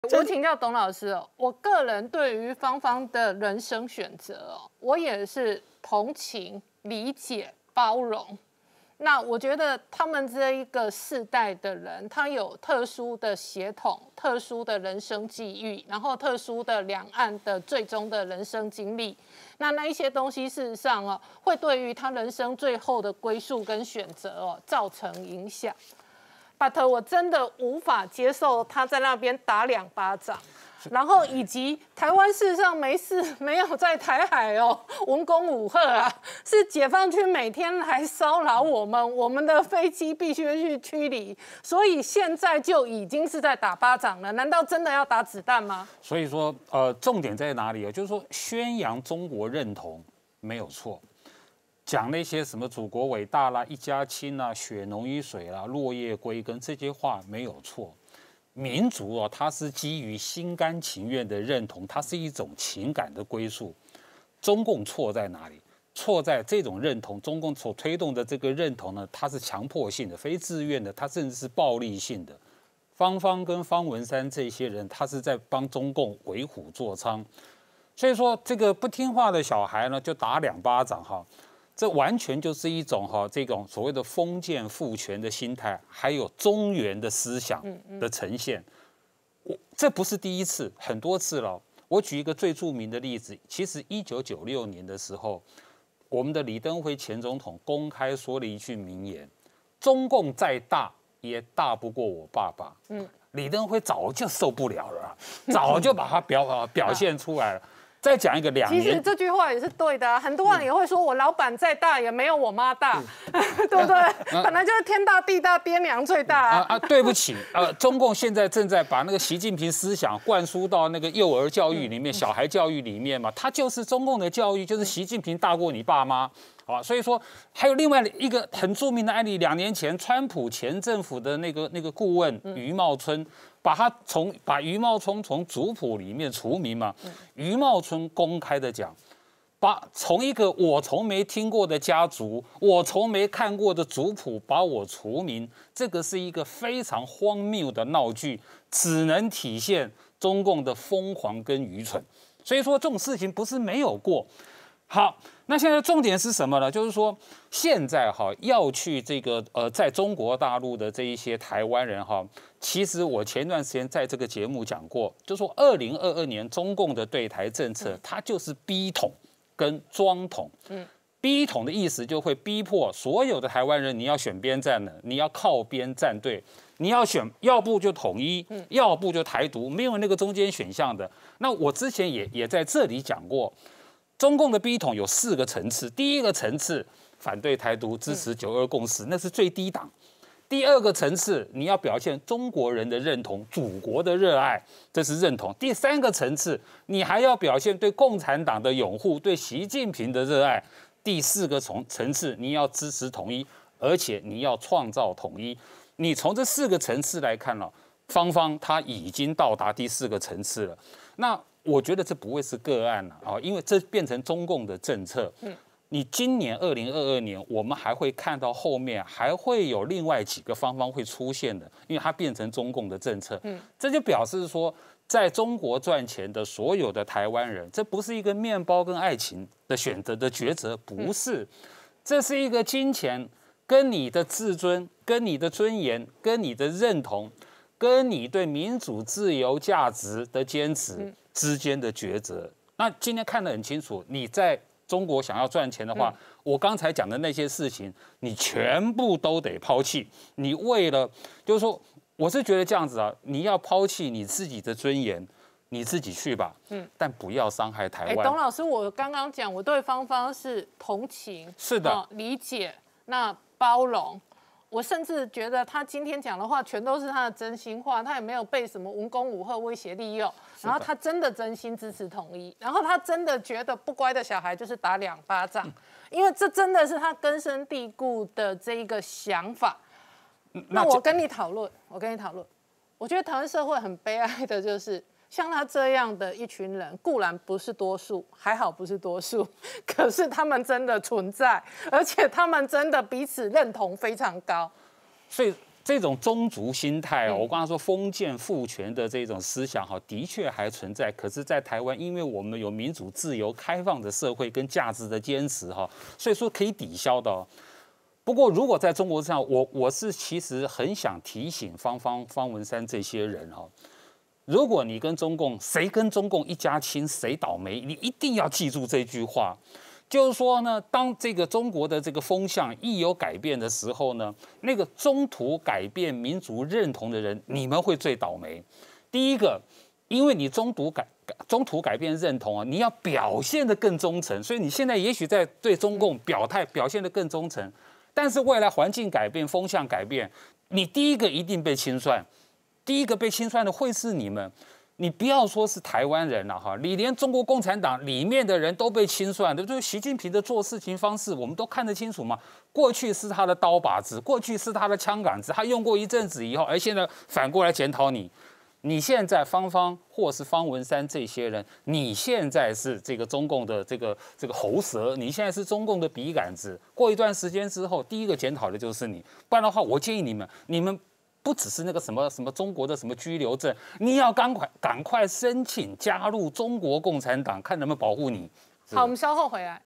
我请教董老师哦，我个人对于芳芳的人生选择哦，我也是同情、理解、包容。那我觉得他们这一个世代的人，他有特殊的血统、特殊的人生际遇，然后特殊的两岸的最终的人生经历。那一些东西，事实上哦，会对于他人生最后的归宿跟选择哦，造成影响。But 我真的无法接受他在那边打2巴掌，然后以及台湾事实上没有在台海哦文攻武吓啊，是解放军每天来骚扰我们，我们的飞机必须去驱离，所以现在就已经是在打巴掌了，难道真的要打子弹吗？ 所以说，重点在哪里啊？就是说，宣扬中国认同没有错。讲那些什么祖国伟大啦、一家亲啦、血浓于水啦、落叶归根这些话没有错。民族啊，它是基于心甘情愿的认同，它是一种情感的归属。中共错在哪里？错在这种认同，中共所推动的这个认同呢，它是强迫性的、非自愿的，它甚至是暴力性的。芳芳跟方文山这些人，他是在帮中共为虎作伥。所以说，这个不听话的小孩呢，就打2巴掌哈。这完全就是一种这种所谓的封建父权的心态，还有中原的思想的呈现。这不是第一次，很多次了。我举一个最著名的例子，其实1996年的时候，我们的李登辉前总统公开说了一句名言：“中共再大也大不过我爸爸。”李登辉早就受不了了，早就把它表现出来了。再讲一个2年， 其实这句话也是对的啊。很多人也会说，我老板再大也没有我妈大，对不对？本来就是天大地大，爹娘最大啊。 对不起，中共现在正在把那个习近平思想灌输到那个幼儿教育里面、小孩教育里面嘛，它就是中共的教育，就是习近平大过你爸妈。所以说还有另外一个很著名的案例，2年前川普前政府的那个顾问余茂春，把余茂春从族谱里面除名嘛。余茂春公开的讲，从一个我从没听过的家族，我从没看过的族谱把我除名，这个是一个非常荒谬的闹剧，只能体现中共的疯狂跟愚蠢。所以说这种事情不是没有过。好，那现在重点是什么呢？就是说，现在要去这个在中国大陆的这一些台湾人其实我前段时间在这个节目讲过，就说2022年中共的对台政策，它就是逼统跟装统。逼统的意思就会逼迫所有的台湾人，你要选边站的，你要靠边站队，你要选，要不就统一，要不就台独，没有那个中间选项的。那我之前也在这里讲过。中共的逼统有4个层次，第一个层次反对台独，支持9·2共识，那是最低档。第2个层次，你要表现中国人的认同、祖国的热爱，这是认同。第3个层次，你还要表现对共产党的拥护、对习近平的热爱。第4个层次，你要支持统一，而且你要创造统一。你从这4个层次来看了，芳芳他已经到达第4个层次了。那我觉得这不会是个案了因为这变成中共的政策。你今年2022年，我们还会看到后面还会有另外几个芳芳会出现的，因为它变成中共的政策。这就表示说，在中国赚钱的所有的台湾人，这不是一个面包跟爱情的选择的抉择，不是，这是一个金钱跟你的自尊、跟你的尊严、跟你的认同、跟你对民主自由价值的坚持之间的抉择。那今天看得很清楚，你在中国想要赚钱的话，我刚才讲的那些事情，你全部都得抛弃。你为了，就是说，我是觉得这样子啊，你要抛弃你自己的尊严，你自己去吧。但不要伤害台湾。 董老师，我刚刚讲，我对芳芳是同情， 是的， 理解，那包容。我甚至觉得他今天讲的话全都是他的真心话，他也没有被什么文攻武吓、威胁利诱，然后他真的真心支持统一，然后他真的觉得不乖的小孩就是打2巴掌，因为这真的是他根深蒂固的这一个想法。那我跟你讨论，我觉得台湾社会很悲哀的就是，像他这样的一群人，固然不是多数，还好不是多数，可是他们真的存在，而且他们真的彼此认同非常高。 所以这种宗族心态哦，我刚才说封建父权的这种思想哈，的确还存在。可是，在台湾，因为我们有民主、自由、开放的社会跟价值的坚持哈，所以说可以抵消的。不过，如果在中国上，我是其实很想提醒方文山这些人哈，如果你跟中共谁跟中共一家亲，谁倒霉，你一定要记住这句话。就是说呢，当这个中国的这个风向一有改变的时候呢，那个中途改变民族认同的人，你们会最倒霉。第一个，因为你中途改变认同啊，你要表现得更忠诚，所以你现在也许在对中共表现得更忠诚，但是未来环境改变、风向改变，你第一个一定被清算，第一个被清算的会是你们。你不要说是台湾人了哈，你连中国共产党里面的人都被清算，对不对？习近平的做事情方式，我们都看得清楚嘛。过去是他的刀把子，过去是他的枪杆子，他用过一阵子以后，而现在反过来检讨你。你现在方或是方文山这些人，你现在是这个中共的这个喉舌，你现在是中共的笔杆子。过一段时间之后，第一个检讨的就是你。不然的话，我建议你们。不只是那个什么中国的什么居留证，你要赶快申请加入中国共产党，看能不能保护你。 好，我们稍后回来。